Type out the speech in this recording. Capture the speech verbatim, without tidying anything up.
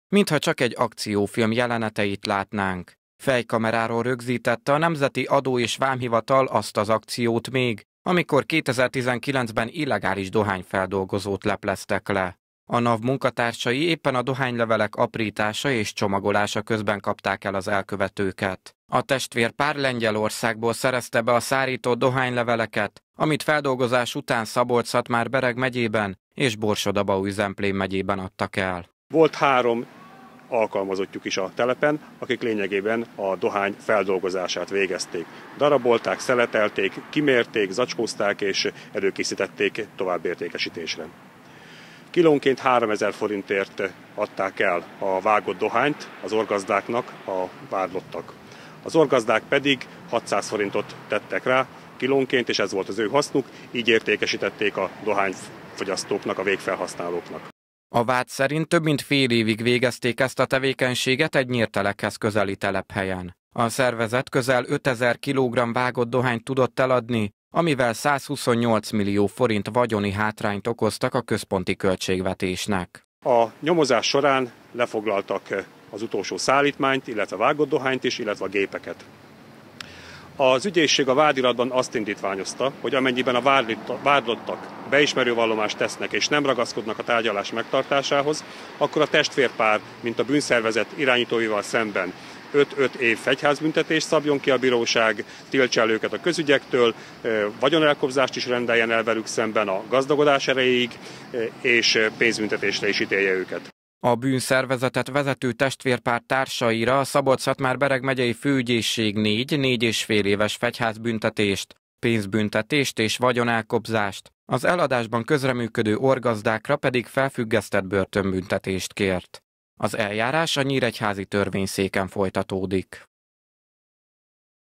mintha csak egy akciófilm jeleneteit látnánk. Fejkameráról rögzítette a Nemzeti Adó és Vámhivatal azt az akciót még, amikor kétezer-tizenkilencben illegális dohányfeldolgozót lepleztek le. A NAV munkatársai éppen a dohánylevelek aprítása és csomagolása közben kapták el az elkövetőket. A testvérpár Lengyelországból szerezte be a szárított dohányleveleket, amit feldolgozás után Szabolcs-Szatmár-Bereg megyében és Borsod-Abaúj-Zemplén megyében adtak el. Volt három alkalmazottjuk is a telepen, akik lényegében a dohány feldolgozását végezték. Darabolták, szeletelték, kimérték, zacskózták és előkészítették továbbértékesítésre. Kilónként háromezer forintért adták el a vágott dohányt az orgazdáknak a vádlottak. Az orgazdák pedig hatszáz forintot tettek rá kilónként, és ez volt az ő hasznuk, így értékesítették a dohányfogyasztóknak, a végfelhasználóknak. A vád szerint több mint fél évig végezték ezt a tevékenységet egy nyírtelekhez közeli telephelyen. A szervezet közel ötezer kilogramm vágott dohányt tudott eladni, amivel százhuszonnyolc millió forint vagyoni hátrányt okoztak a központi költségvetésnek. A nyomozás során lefoglaltak az utolsó szállítmányt, illetve vágott dohányt is, illetve a gépeket. Az ügyészség a vádiratban azt indítványozta, hogy amennyiben a vádlottak beismerő vallomást tesznek és nem ragaszkodnak a tárgyalás megtartásához, akkor a testvérpár, mint a bűnszervezet irányítóival szemben öt-öt év fegyházbüntetést szabjon ki a bíróság, tiltsa el őket a közügyektől, vagyonelkobzást is rendeljen el velük szemben a gazdagodás erejéig, és pénzbüntetésre is ítélje őket. A bűnszervezetet vezető testvérpár társaira a Szabolcs-Szatmár-Bereg megyei főügyészség négy, négy és fél éves fegyházbüntetést, pénzbüntetést és vagyonelkobzást, az eladásban közreműködő orgazdákra pedig felfüggesztett börtönbüntetést kért. Az eljárás a nyíregyházi törvényszéken folytatódik.